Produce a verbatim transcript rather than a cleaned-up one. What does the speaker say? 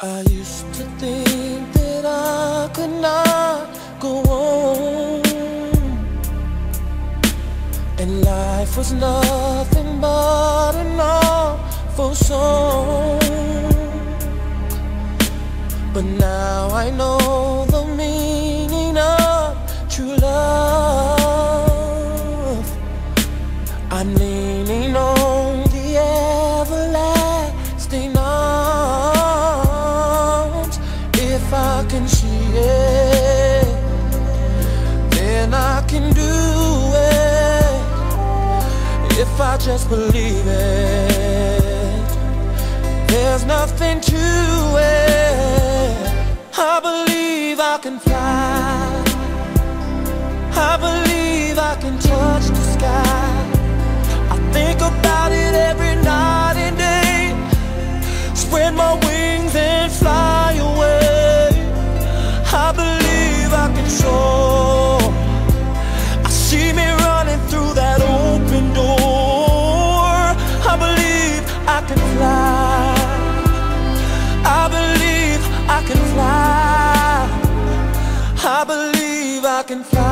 I used to think that I could not go on, and life was nothing but an awful song. But now I know the meaning of true love. I'm leaning on the everlasting arms. If I can see it, then I can do it. If I just believe it, there's nothing to it. I believe I can fly. I believe I can touch the sky. I think about it every night and day. Spread my wings and fly away. I believe I can soar. I see me running through that open door. I believe I can fly. I believe I can fly. I believe I can fly.